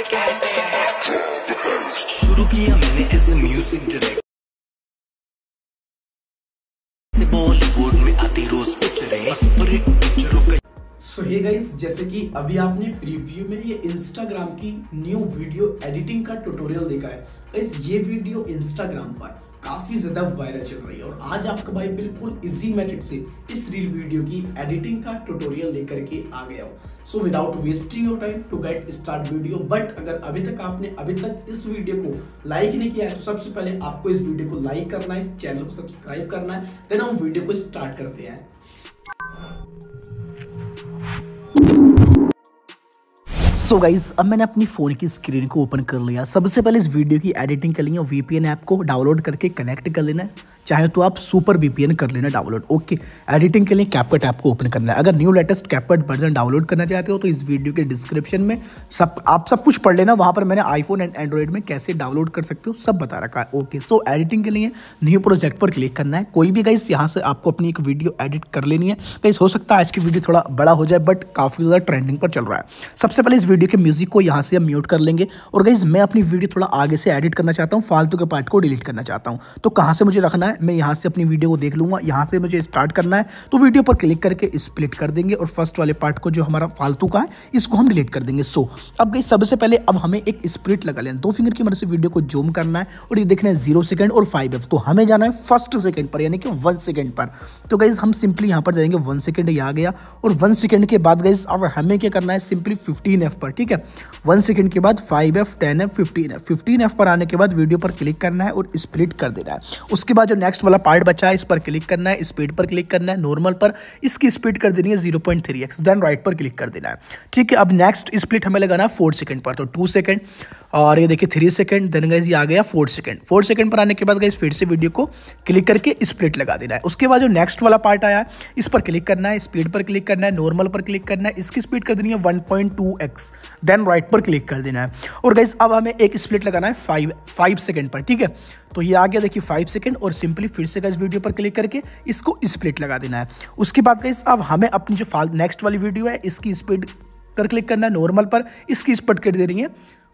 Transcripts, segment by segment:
शुरू किया मैंने ऐसे म्यूजिक डायरेक्ट से बॉलीवुड में आती रोज पिक्चरें सुपर हिट पिक्चरों का। सो हे गाइस, जैसे कि अभी आपने प्रीव्यू में ये इंस्टाग्राम की न्यू वीडियो एडिटिंग का ट्यूटोरियल देखा है। गाइस ये वीडियो इंस्टाग्राम पर काफी ज्यादा वायरल चल रही है और आज आपका भाई बिल्कुल इजी मेथड से इस रील वीडियो की एडिटिंग का ट्यूटोरियल लेकर के आ गया हूँ। So without wasting your time to get start video, but अगर अभी तक इस वीडियो को लाइक नहीं किया है तो सबसे पहले आपको इस वीडियो को लाइक करना है, चैनल को सब्सक्राइब करना है, देन हम वीडियो को स्टार्ट करते हैं। सो गाइज, अब मैंने अपनी फ़ोन की स्क्रीन को ओपन कर लिया। सबसे पहले इस वीडियो की एडिटिंग के लिए VPN ऐप को डाउनलोड करके कनेक्ट कर लेना है, चाहे तो आप सुपर VPN कर लेना डाउनलोड। ओके, एडिटिंग के लिए कैपकट ऐप को ओपन करना है। अगर new latest CapCut version download करना चाहते हो तो इस वीडियो के डिस्क्रिप्शन में आप सब कुछ पढ़ लेना, वहाँ पर मैंने आईफोन एंड एंड्रॉइड में कैसे डाउनलोड कर सकते हो सब बता रखा है। ओके, सो एडिटिंग के लिए न्यू प्रोजेक्ट पर क्लिक करना है। कोई भी गाइस यहाँ से आपको अपनी एक वीडियो एडिट कर लेनी है। गाइस हो सकता है आज की वीडियो थोड़ा बड़ा हो जाए, बट काफ़ी ज़्यादा ट्रेंडिंग पर चल रहा है। सबसे पहले इस वीडियो के म्यूजिक को यहाँ से हम म्यूट कर लेंगे और गाइस मैं अपनी वीडियो थोड़ा आगे से एडिट करना चाहता हूँ, फालतू के पार्ट को डिलीट करना चाहता हूँ। तो कहाँ से मुझे रखना है, मैं यहाँ से अपनी वीडियो को देख लूंगा। यहाँ से मुझे स्टार्ट करना है तो वीडियो पर क्लिक करके स्प्लिट कर देंगे और फर्स्ट वाले पार्ट को जो हमारा फालतू का है इसको हम डिलीट कर देंगे। सो अब गाइस सबसे पहले अब हमें एक स्प्लिट लगा लेना, 2 फिंगर की मदद से वीडियो को जूम करना है और ये देखना है 0 सेकंड और 5f। तो हमें जाना है फर्स्ट सेकंड पर, यानी कि 1 सेकंड पर। तो गाइस हम सिंपली यहाँ पर जाएंगे 1 सेकंड, ये आ गया। और 1 सेकंड के बाद गाइस अब हमें क्या करना है, सिंपली 15f पर, ठीक है। 1 सेकंड के बाद 5f, 10f, 15f। 15f पर आने के बाद वीडियो पर क्लिक करना है और स्प्लिट कर देना है। उसके बाद जो नेक्स्ट वाला पार्ट बचा है इस पर क्लिक करना है, स्पीड पर क्लिक करना है, नॉर्मल पर इसकी स्पीड कर देनी है 0.3x, देन राइट पर क्लिक कर देना है, ठीक है। अब नेक्स्ट स्प्लिट हमें लगाना है 4 सेकंड पर, तो 2 सेकंड और ये देखिए 3 सेकंड, देन गाइस ये आ गया 4 सेकंड। 4 सेकंड पर आने के बाद गाइस फिर से वीडियो को क्लिक करके स्प्लिट लगा देना है। उसके बाद जो नेक्स्ट वाला पार्ट आया इस पर क्लिक करना है, स्पीड पर क्लिक करना है, नॉर्मल पर क्लिक करना है, इसकी स्पीड कर देनी है 1.2x, देन राइट पर क्लिक कर देना है। और गाइस अब हमें एक स्प्लिट लगाना है 5 सेकंड पर, ठीक है। तो ये आ गया देखिए 5 सेकंड और सिंपली फिर से गाइस वीडियो पर क्लिक करके इसको स्प्लिट लगा देना है। उसके बाद गाइस अब हमें अपनी जो नेक्स्ट वाली वीडियो है इसकी स्पीड पर क्लिक करना है, नॉर्मल पर इसकी स्पीड कर देनी है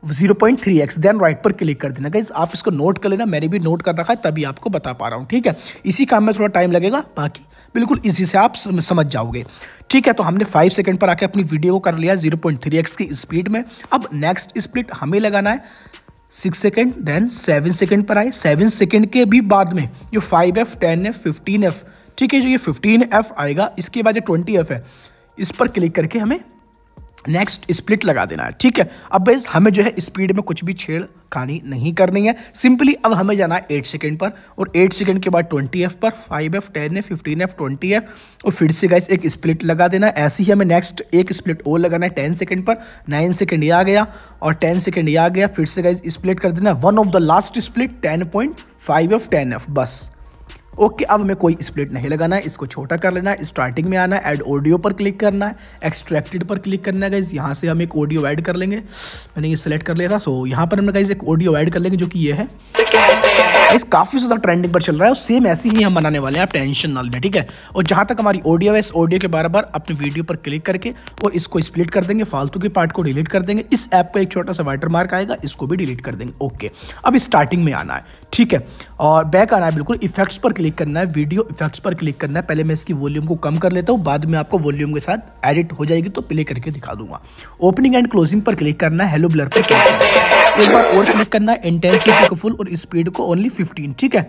0.3x, देन राइट पर क्लिक कर देना। गाइस आप इसको नोट कर लेना, मैंने भी नोट कर रखा है तभी आपको बता पा रहा हूँ, ठीक है। इसी काम में थोड़ा टाइम लगेगा, बाकी बिल्कुल इसी से आप समझ जाओगे, ठीक है। तो हमने 5 सेकंड पर आके अपनी वीडियो को कर लिया 0.3x की स्पीड में। अब नेक्स्ट स्प्लिट हमें लगाना है 6 सेकंड, देन 7 सेकंड पर आए। 7 सेकंड के भी बाद में जो 5f, 10f, 15f, ठीक है, जो ये 15f आएगा इसके बाद जो 20f है इस पर क्लिक करके हमें नेक्स्ट स्प्लिट लगा देना है, ठीक है। अब बस हमें जो है स्पीड में कुछ भी छेड़खानी नहीं करनी है, सिंपली अब हमें जाना है 8 सेकंड पर और 8 सेकंड के बाद 20f पर 5f, 10f, 15f, 20f और फिर से गाइस एक स्प्लिट लगा देना है। ऐसे ही हमें नेक्स्ट एक स्प्लिट और लगाना है 10 सेकंड पर, 9 सेकंड ये आ गया और 10 सेकंड ये आ गया। फिर से गाइस स्प्लिट कर देना है, one of the last split 10.5f, 10f बस। ओके, अब हमें कोई स्प्लिट नहीं लगाना है, इसको छोटा कर लेना है। स्टार्टिंग में आना है, ऐड ऑडियो पर क्लिक करना है, एक्सट्रैक्टेड पर क्लिक करना है। गाइस यहाँ से हम एक ऑडियो ऐड कर लेंगे, मैंने ये सेलेक्ट कर लिया था। सो यहाँ पर हम गाइस एक ऑडियो ऐड कर लेंगे जो कि ये है। गाइस काफ़ी ज़्यादा ट्रेंडिंग पर चल रहा है और सेम ऐसी ही हम बनाने वाले हैं, आप टेंशन ना लेना, ठीक है। और जहाँ तक हमारी ऑडियो है इस ऑडियो के बार अपनी वीडियो पर क्लिक करके और इसको स्प्लिट कर देंगे, फालतू के पार्ट को डिलीट कर देंगे। इस ऐप का एक छोटा सा वाटर मार्क आएगा, इसको भी डिलीट कर देंगे। ओके, अब स्टार्टिंग में आना है, ठीक है, और बैक आना है, बिल्कुल इफेक्ट्स पर क्लिक करना है, वीडियो इफेक्ट्स पर क्लिक करना है। पहले मैं इसकी वॉल्यूम को कम कर लेता हूँ, बाद में आपको वॉल्यूम के साथ एडिट हो जाएगी तो प्ले करके दिखा दूंगा। ओपनिंग एंड क्लोजिंग पर क्लिक करना है, हेलो ब्लर पर क्लिक करना है, एक बार और क्लिक करना है, इंटेंसिटी को फुल और स्पीड को ओनली 15, ठीक है,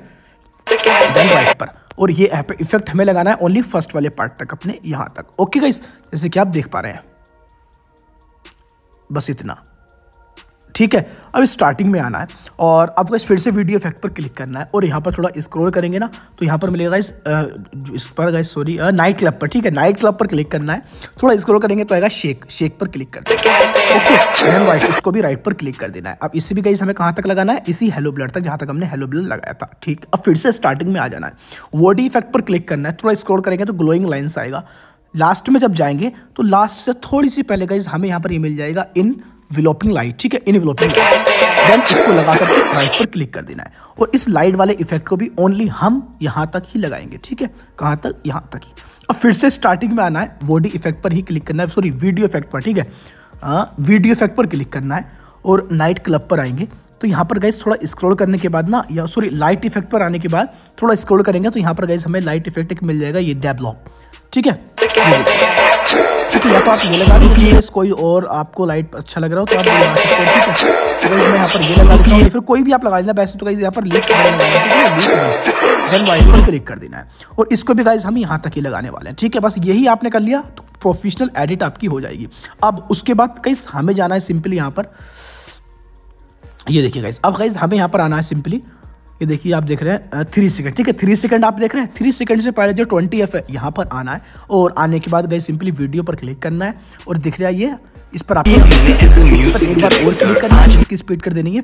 देन राइट पर। और ये इफेक्ट हमें लगाना है ओनली फर्स्ट वाले पार्ट तक, अपने यहाँ तक। ओके गाइस, जैसे कि आप देख पा रहे हैं, बस इतना, ठीक है। अब स्टार्टिंग में आना है और अब गाइस फिर से वीडियो इफेक्ट पर क्लिक करना है और यहाँ पर थोड़ा स्क्रॉल करेंगे ना तो यहाँ पर मिलेगा इस पर गाइस सॉरी नाइट क्लब पर, ठीक है, नाइट क्लब पर क्लिक करना है। थोड़ा स्क्रॉल करेंगे तो आएगा शेक पर क्लिक करना है, ओके, देन राइट, इसको भी राइट पर क्लिक कर देना है। अब इसे भी गाइस हमें कहाँ तक लगाना है, इसी हेलो ब्लर तक जहाँ तक हमने हेलो ब्लर लगाया था, ठीक। अब फिर से स्टार्टिंग में आ जाना है, बॉडी इफेक्ट पर क्लिक करना है। थोड़ा स्क्रॉल करेंगे तो ग्लोइंग लाइन्स आएगा। लास्ट में जब जाएंगे तो लास्ट से थोड़ी सी पहले गाइस हमें यहाँ पर ये मिल जाएगा इनवेलोपिंग लाइट, ठीक है, इनवेलोपिंग लाइट, देन इसको लगा करके राइट पर क्लिक कर देना है। और इस लाइट वाले इफेक्ट को भी ओनली हम यहाँ तक ही लगाएंगे, ठीक है, कहाँ तक, यहाँ तक ही। अब फिर से स्टार्टिंग में आना है, बॉडी इफेक्ट पर ही क्लिक करना है, सॉरी वीडियो इफेक्ट पर, ठीक है, वीडियो इफेक्ट पर क्लिक करना है और नाइट क्लब पर आएंगे तो यहाँ पर गाइस थोड़ा स्क्रॉल करने के बाद ना, या सॉरी लाइट इफेक्ट पर आने के बाद थोड़ा स्क्रॉल करेंगे तो यहाँ पर गाइस हमें लाइट इफेक्ट एक मिल जाएगा, ये डेवलप, ठीक है। ठीक है, या तो आप ये लगा दीजिए, कोई और आपको लाइट अच्छा लग रहा हो तो आप लगा सकते हैं, ठीक है। तो गाइस मैं यहाँ पर ये लगा देता हूँ, फिर कोई भी आप लगा देना। वैसे तो गाइस यहाँ पर लीक देन वाइट पर क्लिक कर देना है और इसको भी गाइस हम यहाँ तक ही लगाने वाले हैं, ठीक है। बस यही आपने कर लिया तो प्रोफेशनल एडिट आपकी हो जाएगी। अब उसके बाद गाइस हमें जाना है सिंपली यहाँ पर, ये देखिए गाइस, अब गाइस हमें यहाँ पर आना है सिंपली, ये देखिए आप देख रहे हैं 3 सेकंड, ठीक है। 3 सेकंड आप देख रहे हैं, 3 सेकंड से पहले जो 20f है यहाँ पर आना है और आने के बाद गाइस सिंपली वीडियो पर क्लिक करना है और दिख रहा है ये, इस पर आपको इस पर एक बार और क्लिक करना है। इसकी स्पीड कर देनी है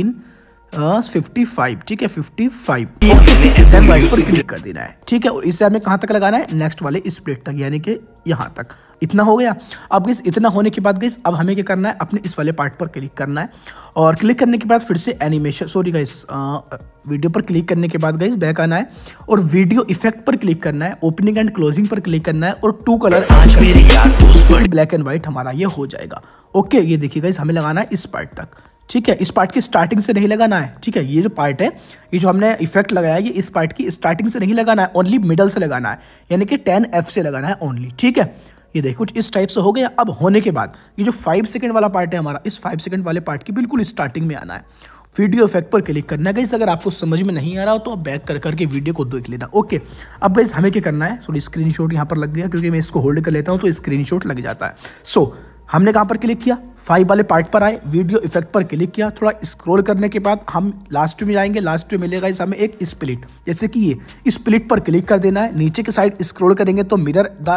55, ठीक है 55, देन राइट पर क्लिक कर देना है, ठीक है। और इसे हमें कहाँ तक लगाना है, नेक्स्ट वाले स्प्लिट तक, यानी कि यहाँ तक। इतना हो गया। अब गाइस इतना होने के बाद गाइस अब हमें क्या करना है, अपने इस वाले पार्ट पर क्लिक करना है और क्लिक करने के बाद फिर से एनिमेशन, सॉरी गाइस वीडियो पर क्लिक करने के बाद गाइस बैक आना है और वीडियो इफेक्ट पर क्लिक करना है, ओपनिंग एंड क्लोजिंग पर क्लिक करना है और 2 कलर ब्लैक एंड व्हाइट हमारा ये हो जाएगा। ओके, ये देखिए गाइस हमें लगाना है इस पार्ट तक, ठीक है। इस पार्ट की स्टार्टिंग से नहीं लगाना है, ठीक है। ये जो पार्ट है, ये जो हमने इफेक्ट लगाया है, ये इस पार्ट की स्टार्टिंग से नहीं लगाना है, ओनली मिडल से लगाना है, यानी कि 10F से लगाना है ओनली, ठीक है। ये देखो कुछ इस टाइप से हो गया। अब होने के बाद ये जो 5 सेकंड वाला पार्ट है हमारा, इस 5 सेकंड वाले पार्ट की बिल्कुल स्टार्टिंग में आना है, वीडियो इफेक्ट पर क्लिक करना है। गाइस अगर आपको समझ में नहीं आ रहा हो तो आप बैक कर करके वीडियो को देख लेना। ओके, अब गाइस हमें क्या करना है, सॉरी स्क्रीनशॉट यहाँ पर लग गया क्योंकि मैं इसको होल्ड कर लेता हूँ तो स्क्रीनशॉट लग जाता है। सो हमने कहाँ पर क्लिक किया, 5 वाले पार्ट पर आए, वीडियो इफेक्ट पर क्लिक किया, थोड़ा स्क्रॉल करने के बाद हम लास्ट में जाएंगे। लास्ट में मिलेगा इस हमें एक स्प्लिट, जैसे कि ये स्प्लिट पर क्लिक कर देना है। नीचे के साइड स्क्रॉल करेंगे तो मिरर द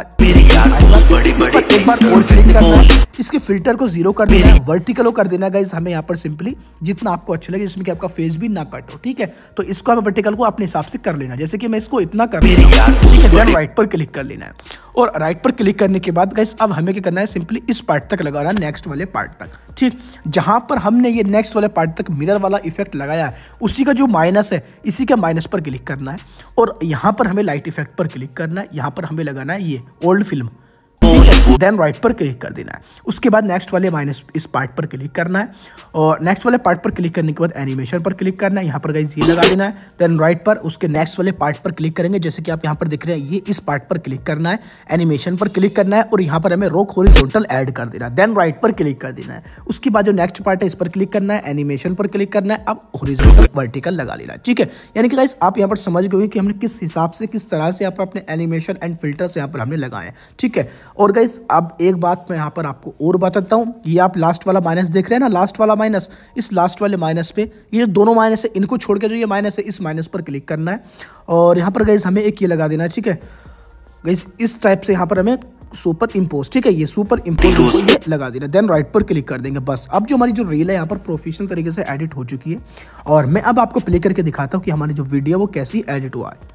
एक बार और क्लिक करना है, इसके फिल्टर को 0 कर देना है, वर्टिकल कर देना है गाइस हमें यहाँ पर सिंपली जितना आपको अच्छा लगे, जिसमें कि आपका फेस भी ना कट हो, ठीक है। तो इसको हमें वर्टिकल को अपने हिसाब से कर लेना, जैसे कि मैं इसको इतना कर लेना हूं, ठीक है। देन राइट पर क्लिक कर लेना है और राइट पर क्लिक करने के बाद गाइस अब हमें क्या करना है, सिंपली इस पार्ट तक लगाना है, नेक्स्ट वाले पार्ट तक, ठीक। जहां पर हमने ये नेक्स्ट वाले पार्ट तक मिरर वाला इफेक्ट लगाया है, उसी का जो माइनस है, इसी का माइनस पर क्लिक करना है और यहाँ पर हमें लाइट इफेक्ट पर क्लिक करना है। यहाँ पर हमें लगाना है ये ओल्ड फिल्म, देन राइट पर क्लिक कर देना है। उसके बाद नेक्स्ट वाले माइनस इस पार्ट पर क्लिक करना है और नेक्स्ट वाले पार्ट पर क्लिक करने के बाद एनिमेशन पर क्लिक करना है, यहाँ पर गाइस ये लगा देना है। देन राइट पर उसके नेक्स्ट वाले पार्ट पर क्लिक करेंगे, जैसे कि आप यहाँ पर दिख रहे हैं, ये इस पार्ट पर क्लिक करना है, एनिमेशन पर क्लिक करना है और यहाँ पर हमें रोक हॉरिजॉन्टल ऐड कर देना है। देन राइट पर क्लिक कर देना है। उसके बाद जो नेक्स्ट पार्ट है इस पर क्लिक करना है, एनिमेशन पर क्लिक करना है, अब हॉरिजॉन्टल वर्टिकल लगा लेना है, ठीक है। यानी कि गाइस आप यहाँ पर समझ गए कि हमने किस हिसाब से, किस तरह से अपने एनिमेशन एंड फिल्टर्स यहाँ पर हमने लगाए, ठीक है। और गाइस अब एक बात मैं यहाँ पर आपको और बताता हूँ, ये आप लास्ट वाला माइनस देख रहे हैं ना, लास्ट वाला माइनस, इस लास्ट वाले माइनस पे ये जो दोनों माइनस है इनको छोड़ के जो ये माइनस है, इस माइनस पर क्लिक करना है और यहाँ पर गाइस हमें एक ये लगा देना है, ठीक है। गाइस इस टाइप से यहाँ पर हमें सुपर इम्पोज, ठीक है, ये सुपर इम्पोज को ये लगा देना। देन राइट पर क्लिक कर देंगे। बस अब जो हमारी जो रील है यहाँ पर प्रोफेशनल तरीके से एडिट हो चुकी है और मैं अब आपको प्ले करके दिखाता हूँ कि हमारी जो वीडियो वो कैसी एडिट हुआ है।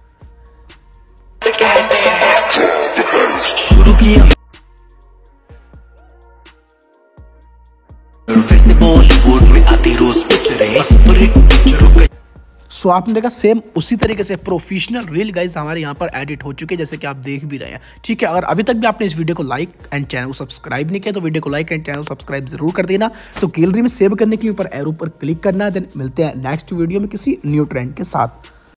शुरू किया वैसे बॉलीवुड में आती रोज पिक्चरें, सुपर पिक्चरों का। सो आपने देखा सेम उसी तरीके से प्रोफेशनल रील गाइस हमारे यहाँ पर एडिट हो चुके हैं, जैसे कि आप देख भी रहे हैं, ठीक है। अगर अभी तक भी आपने इस वीडियो को लाइक एंड चैनल को सब्सक्राइब नहीं किया तो वीडियो को लाइक एंड चैनल सब्सक्राइब जरूर कर देना। तो गैलरी में सेव करने के लिए ऊपर एरो पर क्लिक करना है। देन मिलते हैं नेक्स्ट वीडियो में किसी न्यू ट्रेंड के साथ।